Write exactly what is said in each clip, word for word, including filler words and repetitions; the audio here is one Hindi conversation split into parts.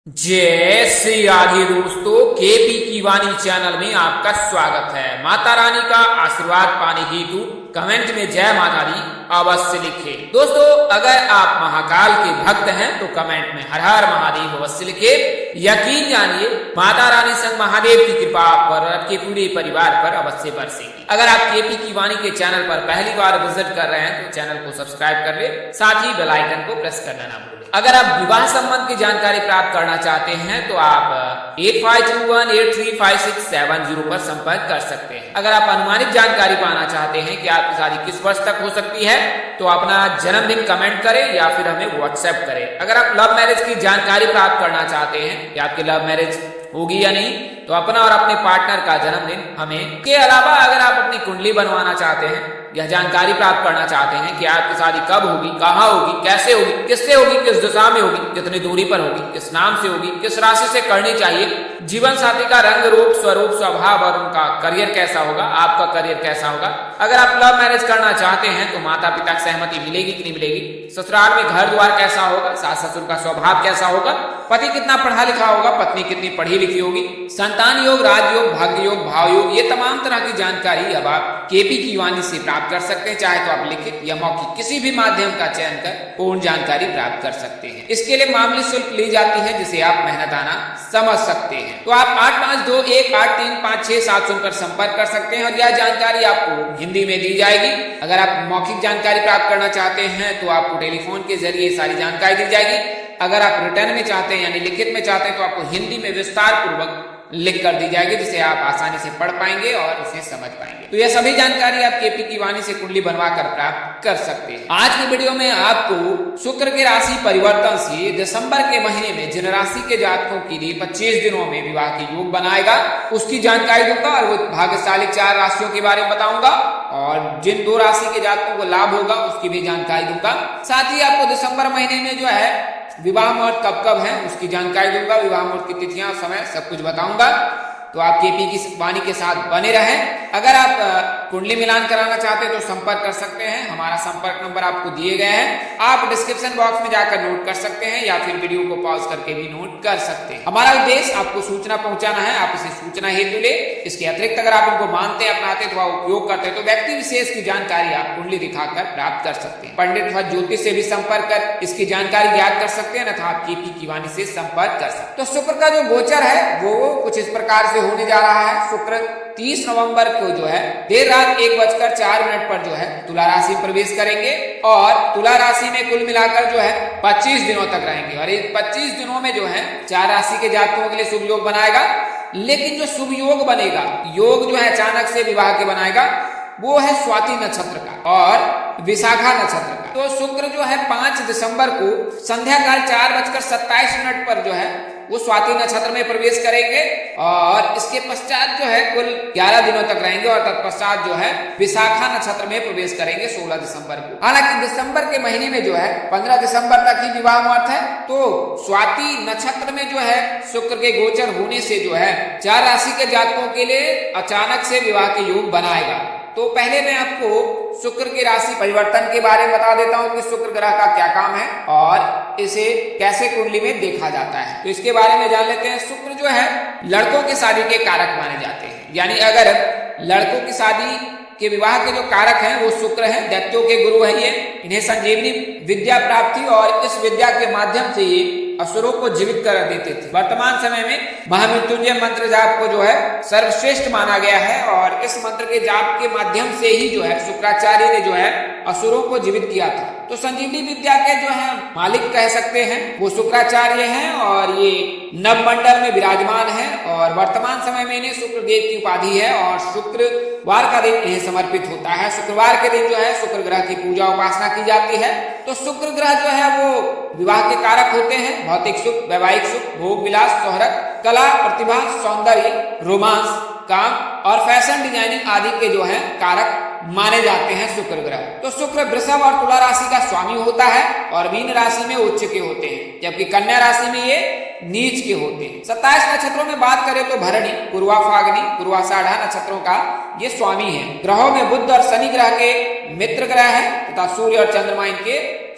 जय श्री राधे दोस्तों, केपी की वाणी चैनल में आपका स्वागत है। माता रानी का आशीर्वाद पाने हेतु कमेंट में जय माता दी अवश्य लिखें। दोस्तों, अगर आप महाकाल के भक्त हैं तो कमेंट में हर हर महादेव अवश्य लिखें। यकीन जानिए, माता रानी संग महादेव की कृपा पर आपके पूरे परिवार पर अवश्य बरसेगी। अगर आप केपी की वाणी के चैनल पर पहली बार विजिट कर रहे हैं तो चैनल को सब्सक्राइब कर ले, साथ ही बेल आइकन को प्रेस करना ना भूलें। अगर आप विवाह संबंध की जानकारी प्राप्त करना चाहते हैं तो आप eight five two one eight three five six seven zero पर संपर्क कर सकते हैं। अगर आप अनुमानित जानकारी पाना चाहते हैं कि आपकी शादी किस वर्ष तक हो सकती है तो अपना जन्मदिन कमेंट करें या फिर हमें व्हाट्सएप करें। अगर आप लव मैरिज की जानकारी प्राप्त करना चाहते हैं कि आपकी लव मैरिज होगी या नहीं तो अपना और अपने पार्टनर का जन्मदिन हमें के अलावा अगर आप अपनी कुंडली बनवाना चाहते हैं, यह जानकारी प्राप्त करना चाहते हैं कि आपकी शादी कब होगी, कहाँ होगी, कैसे होगी, किससे होगी, किस दिशा में होगी, कितनी दूरी पर होगी, किस नाम से होगी, किस राशि से करनी चाहिए, जीवन साथी का रंग रूप स्वरूप स्वभाव और उनका करियर कैसा होगा, आपका करियर कैसा होगा। अगर आप लव मैरिज करना चाहते हैं तो माता पिता की सहमति मिलेगी कि नहीं मिलेगी, ससुराल में घर द्वार कैसा होगा, सास ससुर का स्वभाव कैसा होगा, पति कितना पढ़ा लिखा होगा, पत्नी कितनी पढ़ी लिखी होगी, संतान योग, राजयोग, भाग्य योग, भाव योग, ये तमाम तरह की जानकारी अब आप केपी की वाणी से प्राप्त कर सकते हैं। चाहे तो आप लिखित या मौखिक किसी भी माध्यम का चयन कर पूर्ण जानकारी प्राप्त कर सकते हैं। इसके लिए मामूली शुल्क ली जाती है जिसे आप मेहनताना समझ सकते हैं। तो आप आठ पाँच दो एक आठ तीन पाँच छह सात सुनकर संपर्क कर सकते हैं और यह जानकारी आपको हिंदी में दी जाएगी। अगर आप मौखिक जानकारी प्राप्त करना चाहते हैं तो आपको टेलीफोन के जरिए सारी जानकारी दी जाएगी। अगर आप रिटर्न में चाहते हैं यानी लिखित में चाहते हैं तो आपको हिंदी में विस्तार पूर्वक लिख कर दी जाएगी जिसे आप आसानी से पढ़ पाएंगे और उसे समझ पाएंगे। तो यह सभी जानकारी आप केपी की वाणी से कुंडली बनवा कर प्राप्त कर सकते हैं। आज की वीडियो में आपको शुक्र के राशि परिवर्तन से दिसंबर के महीने में जिन राशि के जातकों के लिए पच्चीस दिनों में विवाह के योग बनाएगा उसकी जानकारी दूंगा और वो भाग्यशाली चार राशियों के बारे में बताऊंगा और जिन दो राशि के जातकों को लाभ होगा उसकी भी जानकारी दूंगा। साथ ही आपको दिसंबर महीने में जो है विवाह मुहूर्त कब कब है उसकी जानकारी दूंगा, विवाह मुहूर्त की तिथियां समय सब कुछ बताऊंगा। तो आप केपी की वाणी के साथ बने रहें। अगर आप कुंडली मिलान कराना चाहते हैं तो संपर्क कर सकते हैं। हमारा संपर्क नंबर आपको दिए गए हैं, आप डिस्क्रिप्शन बॉक्स में जाकर नोट कर सकते हैं या फिर वीडियो को पॉज करके भी नोट कर सकते हैं। हमारा उद्देश्य आपको सूचना पहुंचाना है, आप इसे सूचना हेतु ले। इसके अतिरिक्त अगर आप इनको मानते हैं, अपनाते हैं, उपयोग करते हैं तो व्यक्ति विशेष की जानकारी आप कुंडली दिखाकर प्राप्त कर सकते हैं। पंडित अथवा ज्योतिष से भी संपर्क कर इसकी जानकारी ज्ञात कर सकते हैं अथवा आप केपी की वाणी से संपर्क कर सकते हैं। तो शुक्र का जो गोचर है वो कुछ इस प्रकार से होने जा रहा है। शुक्र तीस नवंबर को जो है देर रात एक बजकर चार मिनट पर जो है तुला राशि में प्रवेश करेंगे और तुला राशि में कुल मिलाकर जो है पच्चीस दिनों तक रहेंगे और इन पच्चीस दिनों में जो है चार राशि के जातकों के लिए शुभ योग बनाएगा। लेकिन जो शुभ योग बनेगा, योग जो है अचानक से विवाह के बनाएगा, वो है स्वाति नक्षत्र का और विशाखा नक्षत्र का। तो शुक्र जो है पांच दिसंबर को संध्या काल चार बजकर सत्ताईस मिनट पर जो है वो स्वाति नक्षत्र में प्रवेश करेंगे और इसके पश्चात जो है कुल ग्यारह दिनों तक रहेंगे और तत्पश्चात जो है विशाखा नक्षत्र में प्रवेश करेंगे सोलह दिसंबर को। हालांकि दिसंबर के महीने में जो है पंद्रह दिसंबर तक ही विवाह मुहूर्त है। तो स्वाति नक्षत्र में जो है शुक्र के गोचर होने से जो है चार राशि के जातकों के लिए अचानक से विवाह के योग बनाएगा। तो पहले मैं आपको शुक्र की राशि परिवर्तन के बारे में बता देता हूं कि शुक्र ग्रह का क्या काम है और इसे कैसे कुंडली में देखा जाता है। तो इसके बारे में जान लेते हैं। शुक्र जो है लड़कों की शादी के कारक माने जाते हैं, यानी अगर लड़कों की शादी के विवाह के जो कारक हैं वो शुक्र है, दैत्यों के गुरु है। ये इन्हें संजीवनी विद्या प्राप्ति और इस विद्या के माध्यम से ये असुरों को जीवित कर देते थे। वर्तमान समय में महामृत्युंजय मंत्र जाप को जो है सर्वश्रेष्ठ माना गया है और इस मंत्र के जाप के माध्यम से ही जो है शुक्राचार्य ने जो है असुरों को जीवित किया था। तो संजीवनी विद्या के जो है मालिक कह सकते हैं वो शुक्राचार्य हैं और ये नवमंडल में विराजमान है और वर्तमान समय में इन्हें शुक्र देव की उपाधि है और शुक्रवार का दिन इन्हें समर्पित होता है। शुक्रवार के दिन जो है शुक्र ग्रह की पूजा उपासना की जाती है। तो शुक्र ग्रह जो है वो विवाह के कारक होते हैं, भौतिक सुख, वैवाहिक सुख, भोग विलास, शोहरत, कला, प्रतिभा, सौंदर्य, रोमांस, काम और फैशन डिजाइनिंग आदि के जो है कारक माने जाते हैं शुक्र ग्रह। तो शुक्र वृषभ और तुला राशि का स्वामी होता है और मीन राशि में उच्च के होते हैं जबकि कन्या राशि में ये नीच के होते हैं। सत्ताईस नक्षत्रों में बात करें तो भरणी, पूर्वा फागनी, पूर्वाषाढ़ा नक्षत्रों का ये स्वामी है। ग्रहों में बुध और शनि ग्रह के मित्र ग्रह है तथा सूर्य और चंद्रमा इनके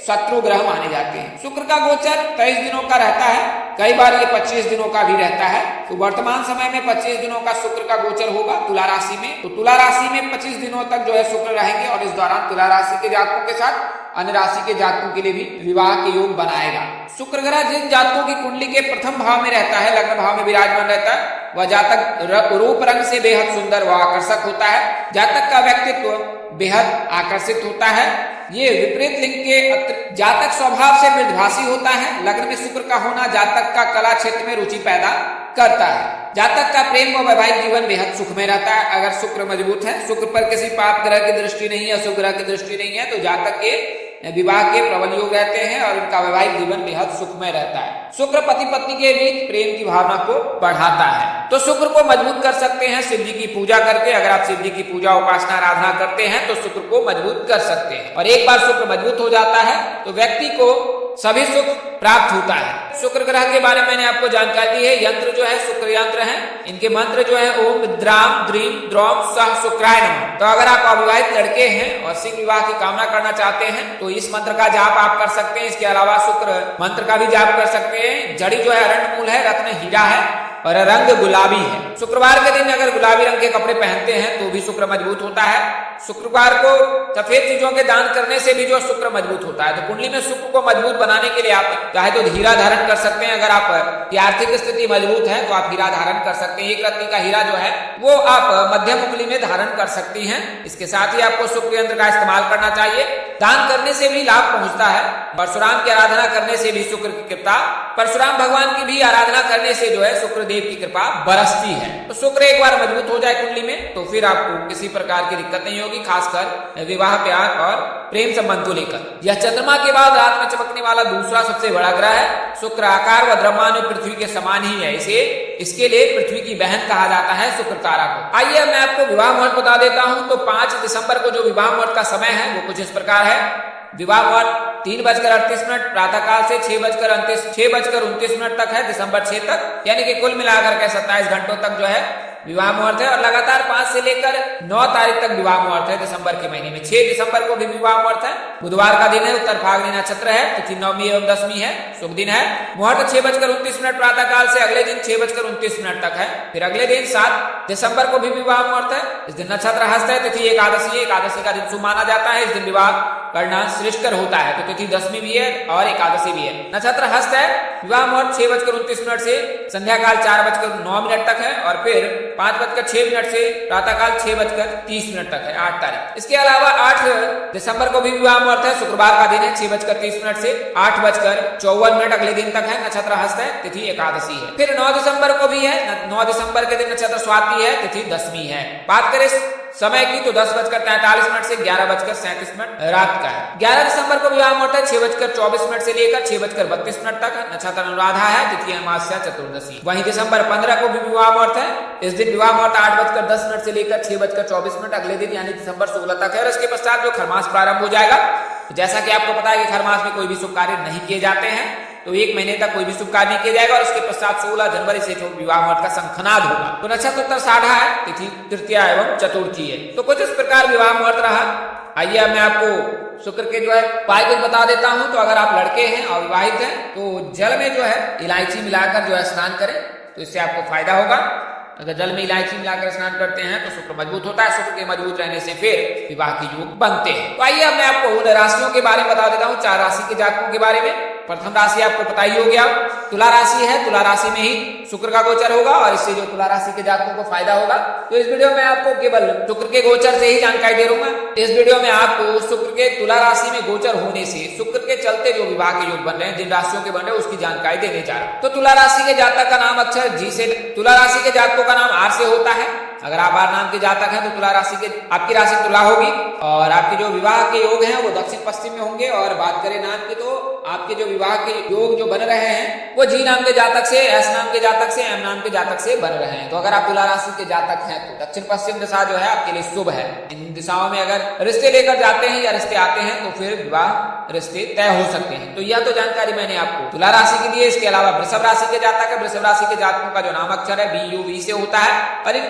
शत्रु ग्रह माने जाते हैं। शुक्र का गोचर तेईस दिनों का रहता है, कई बार ये पच्चीस दिनों का भी रहता है। तो वर्तमान समय में पच्चीस दिनों का शुक्र का गोचर होगा तुला राशि में। तो तुला राशि में पच्चीस दिनों तक जो है शुक्र रहेंगे और इस दौरान तुला राशि के जातकों के साथ अन्य राशि के जातकों के लिए भी विवाह के योग बनाएगा। शुक्र ग्रह जिन जातकों की कुंडली के प्रथम भाव में रहता है, लग्न भाव में विराजमान रहता है, वह जातक रूप रंग से बेहद सुंदर व आकर्षक होता है। जातक का व्यक्तित्व बेहद आकर्षित होता है। ये विपरीत लिंग के जातक स्वभाव से मृदभाषी होता है। लग्न में शुक्र का होना जातक का कला क्षेत्र में रुचि पैदा करता है। जातक का प्रेम व वैवाहिक जीवन बेहद सुखमय रहता है अगर शुक्र मजबूत है। शुक्र पर किसी पाप ग्रह की दृष्टि नहीं है, अशुभ ग्रह की दृष्टि नहीं है, तो जातक के विवाह के प्रबल योग रहते हैं और उनका वैवाहिक जीवन बेहद सुखमय रहता है। शुक्र पति पत्नी के बीच प्रेम की भावना को बढ़ाता है। तो शुक्र को मजबूत कर सकते हैं शिव जी की पूजा करके। अगर आप शिव जी की पूजा उपासना आराधना करते हैं तो शुक्र को मजबूत कर सकते हैं। और एक बार शुक्र मजबूत हो जाता है तो व्यक्ति को सभी सुख प्राप्त होता है। शुक्र ग्रह के बारे में मैंने आपको जानकारी दी है। यंत्र जो है शुक्र यंत्र है। इनके मंत्र जो है ओम द्राम द्रीम द्रौम सह शुक्राय नमः। तो अगर आप अविवाहित लड़के हैं और शीघ्र विवाह की कामना करना चाहते हैं तो इस मंत्र का जाप आप कर सकते हैं। इसके अलावा शुक्र मंत्र का भी जाप कर सकते हैं। जड़ी जो है अरंड मूल है, रत्न हीरा है और रंग गुलाबी है। शुक्रवार के दिन अगर गुलाबी रंग के कपड़े पहनते हैं तो भी शुक्र मजबूत होता है। शुक्रवार को सफेद चीजों के दान करने से भी जो शुक्र मजबूत होता है। तो कुंडली में शुक्र को मजबूत बनाने के लिए आप चाहे तो हीरा धारण कर सकते हैं। अगर आप की आर्थिक स्थिति मजबूत है तो आप हीरा धारण कर सकते हैं। एक रत्ती का हीरा जो है वो आप मध्यम उंगली में धारण कर सकती हैं। इसके साथ ही आपको शुक्र यंत्र का इस्तेमाल करना चाहिए। दान करने से भी लाभ पहुंचता है। परशुराम की आराधना करने से भी शुक्र की कृपा, परशुराम भगवान की भी आराधना करने से जो है शुक्र देव की कृपा बरसती है। तो शुक्र एक बार मजबूत हो जाए कुंडली में तो फिर आपको किसी प्रकार की दिक्कत नहीं होगी, खासकर विवाह, प्यार और प्रेम संबंध को लेकर। यह चंद्रमा के बाद रात में चमकने वाला दूसरा सबसे बड़ा ग्रह है। शुक्र आकार व द्रव्यमान में पृथ्वी के समान ही है। इसे इसके लिए पृथ्वी की बहन कहा जाता है शुक्र तारा को। आइए मैं आपको विवाह मुहूर्त बता देता हूं। तो पांच दिसंबर को जो विवाह मुहूर्त का समय है वो कुछ इस प्रकार है। विवाह मुहूर्त तीन बजकर अड़तीस मिनट प्रातः काल से छह बजकर उनतीस छह बजकर उनतीस मिनट तक है, दिसंबर छह तक, यानी कि कुल मिलाकर के सत्ताईस घंटों तक जो है विवाह मुहूर्त है। और लगातार पांच से लेकर नौ तारीख तक विवाह मुहूर्त है दिसंबर के महीने में। छह दिसंबर को भी विवाह मुहूर्त है, बुधवार का दिन है, उत्तर फाल्गुनी नक्षत्र है, तिथि नवमी एवं दसवीं है, शुभ दिन है। मुहूर्त छह बजकर उनतीस मिनट प्रातः काल से अगले दिन छह बजकर उनतीस मिनट तक है। फिर अगले दिन सात दिसंबर को भी विवाह मुहूर्त है। इस दिन नक्षत्र हस्त है, तिथि एकादशी है, एकादशी का दिन शुभ माना जाता है। इस दिन विवाह करना श्रेष्ठकर होता है। तो तिथि दसवीं भी है और एकादशी भी है। नक्षत्र हस्त है। विवाह मुहूर्त छह बजकर उनतीस मिनट से संध्या काल चार बजकर नौ मिनट तक है और फिर पांच बजकर छह मिनट से प्रातः काल छह बजकर तीस मिनट तक है, आठ तारीख। इसके अलावा आठ दिसंबर को भी विवाह मुहूर्त है, शुक्रवार का दिन है, छह बजकर तीस मिनट से आठ बजकर चौवन मिनट अगले दिन तक है। नक्षत्र हस्त है, तिथि एकादशी है। फिर नौ दिसंबर को भी है, नौ दिसंबर के दिन नक्षत्र स्वाति है, तिथि दसवीं है। बात करें समय की तो दस बजकर तैंतालीस मिनट से ग्यारह बजकर सैंतीस मिनट रात का है। ग्यारह दिसंबर को विवाह मुहूर्त है, छह बजकर चौबीस मिनट से लेकर छह बजकर बत्तीस मिनट तक है। नक्षत्र अनुराधा है, तिथि अमावस्या चतुर्दशी। वहीं दिसंबर पंद्रह को भी विवाह मुहूर्त है। इस दिन विवाह मुहूर्त आठ बजकर दस मिनट से लेकर छह बजकर चौबीस मिनट अगले दिन यानी दिसंबर सोलह तक है। और इसके पश्चात जो खरमास प्रारंभ हो जाएगा। जैसा कि आपको पता है कि खरमास में कोई भी शुभ कार्य नहीं किए जाते हैं, तो एक महीने तक कोई भी शुभ कार्य नहीं किया जाएगा। और उसके पश्चात सोलह जनवरी से विवाह मुहूर्त का शंखनाद होगा। तो नक्षत्र उत्तर साढ़ा है, तिथि तृतीया एवं चतुर्थी है। तो कुछ इस प्रकार विवाह मुहूर्त रहा। आइए अब मैं आपको शुक्र के जो है उपाय कुछ बता देता हूं। तो अगर आप लड़के हैं और विवाहित हैं तो जल में जो है इलायची मिलाकर जो है स्नान करें, तो इससे आपको फायदा होगा। अगर जल में इलायची मिलाकर स्नान करते हैं तो शुक्र मजबूत होता है। शुक्र के मजबूत रहने से फिर विवाह के योग बनते हैं। तो आइए अब मैं आपको उन राशियों के बारे में बता देता हूँ, चार राशि के जातकों के बारे में। प्रथम राशि आपको पता ही हो गया, तुला राशि है। तुला राशि में ही शुक्र का गोचर होगा और इससे जो तुला राशि के जातकों को फायदा होगा। तो इस वीडियो में आपको केवल शुक्र के गोचर से ही जानकारी दे रहा हूँ। इस वीडियो में आपको शुक्र के तुला राशि में गोचर होने से शुक्र के चलते जो विवाह के योग बन रहे हैं, जिन राशियों के बन रहे हैं, उसकी जानकारी देने जा रहा हूं। तो तुला राशि के जातक का नाम अक्षर जी से, तुला राशि के जातकों का नाम आर से होता है। अगर आप आर नाम के जातक हैं तो तुला राशि के आपकी राशि तुला होगी और आपके जो विवाह के योग हैं वो दक्षिण पश्चिम में होंगे। और बात करें नाम की तो आपके जो विवाह के योग जो बन रहे हैं वो जी नाम के जातक से, एस नाम के जातक से, एम नाम के जातक से बन रहे हैं। तो अगर आप तुला राशि के जातक हैं तो दक्षिण पश्चिम दिशा जो है आपके लिए शुभ है। इन दिशाओं में अगर रिश्ते लेकर जाते हैं या रिश्ते आते हैं तो फिर विवाह रिश्ते तय हो सकते हैं। तो यह तो जानकारी मैंने आपको तुला राशि की दी है। इसके अलावा वृषभ राशि के जातक है, वृषभ राशि के जातकों का जो नाम अक्षर है बी यू वी से होता है और इनके जो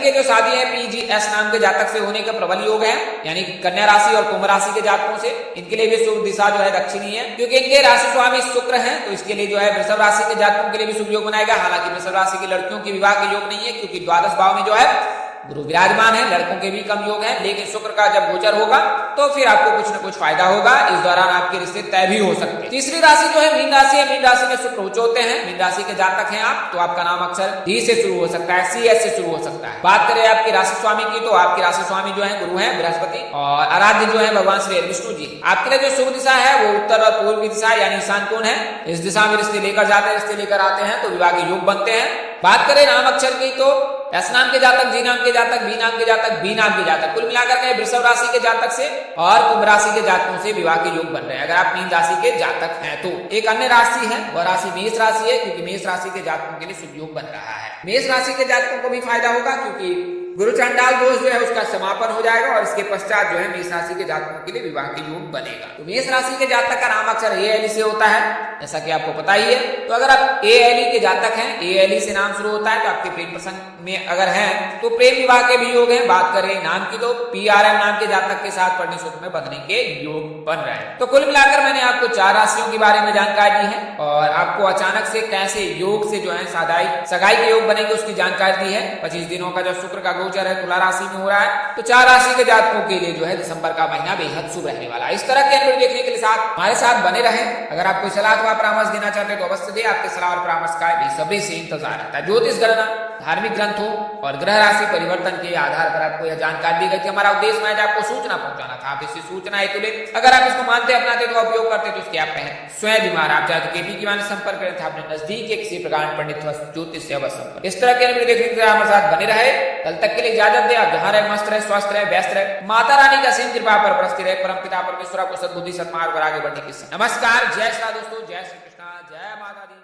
दिए हैं पी जी एस नाम के जातक से होने का प्रबल योग है, यानी कन्या राशि और कुंभ राशि के जातकों से। इनके लिए भी शुभ दिशा जो है दक्षिणी है, क्योंकि इनके राशि स्वामी शुक्र हैं, तो इसके लिए जो है वृषभ राशि के जातकों के लिए भी शुभ योग बनाएगा। हालांकि वृषभ राशि की लड़कियों के विवाह के योग नहीं है, क्योंकि द्वादश भाव में जो है गुरु विराजमान है, लड़कों के भी कम योग है। लेकिन शुक्र का जब गोचर होगा तो फिर आपको कुछ न कुछ फायदा होगा, इस दौरान आपके रिश्ते तय भी हो सकते हैं। तीसरी राशि जो है मीन राशि है। मीन राशि में शुक्र उच्च होते हैं। मीन राशि के जातक हैं आप, तो आपका नाम अक्षर डी से शुरू हो सकता है, सी एस से शुरू हो सकता है। बात करें आपकी राशि स्वामी की, तो आपकी राशि स्वामी जो है गुरु है, बृहस्पति, और आराध्य जो है भगवान श्री विष्णु जी। आपके लिए जो शुभ दिशा है वो उत्तर और पूर्व की दिशा यानी ईशान कोण है। इस दिशा में रिश्ते लेकर जाते हैं, रिश्ते लेकर आते हैं तो विवाह के योग बनते हैं। बात करें नाम अक्षर की, तो एस नाम के जातक, जी नाम के जातक, बी नाम के जातक, बी नाम के जातक, कुल मिलाकर के वृषभ राशि के जातक से और कुंभ राशि के जातकों से विवाह के योग बन रहे हैं, अगर आप मीन राशि के जातक हैं तो। एक अन्य राशि है, वह राशि मेष राशि है, क्योंकि मेष राशि के जातकों के लिए शुभ योग बन रहा है। मेष राशि के जातकों को भी फायदा होगा, क्योंकि गुरु चांडाल दोष जो है उसका समापन हो जाएगा और इसके पश्चात जो है मेष राशि के जातकों के लिए विवाह के योग बनेगा। तो मेष राशि के जातक का नाम अक्षर ए एल ई से होता है, जैसा कि आपको पता ही है। तो अगर आप ए एल ई के जातक हैं, ए एल ई से नाम शुरू होता है, तो आपके प्रेम प्रसंग में अगर हैं तो प्रेम विवाह के भी योग हैं। बात करें नाम की, तो पी आर एम नाम के जातक के साथ परिणय सूत्र में बंधने के योग बन रहे हैं। तो कुल मिलाकर मैंने आपको चार राशियों के बारे में जानकारी दी है और आपको अचानक से कैसे योग से जो है सगाई सगाई के योग बनेंगे उसकी जानकारी दी है। पच्चीस दिनों का जो शुक्र का गोचर है तुला राशि में हो रहा है, तो चार राशि के जातकों के लिए जो है दिसंबर का महीना बेहद शुभ रहने वाला है। इस तरह के वीडियो देखने के लिए साथ हमारे साथ बने रहे। अगर आप कोई सलाह अथवा परामर्श देना चाहते हैं तो अवश्य दे, आपके सलाह और परामर्श का बेसब्री से इंतजार रहता है। ज्योतिष गणना, धार्मिक ग्रंथों और ग्रह राशि परिवर्तन के आधार पर आपको यह जानकारी दी गई थी। हमारा उद्देश्य मैंने आपको सूचना पहुंचाना था, आप इसी सूचना हेतु ले अगर आप इसको मानते अपनाते तो उपयोग करते तो उसके आप स्वयं बीमार आप चाहे तो केपी की वाणी संपर्क करें था अपने नजदीक के किसी प्रकार पंडित ज्योतिष से अवश्य संपर्क। इस तरह के वीडियो देखने के लिए हमारे साथ बने रहे। कल तक के लिए इजाजत दे, आप जहां रहे मस्त रहे, स्वस्थ रहे, व्यस्त रहे, माता रानी का सिंह कृपा पर बरसती रहे, परम पिता परमेश्वर को सद्बुद्धि सत्मार्ग पर आगे बढ़ने की। नमस्कार, जय श्री दोस्तों, जय श्री कृष्णा, जय माता दी।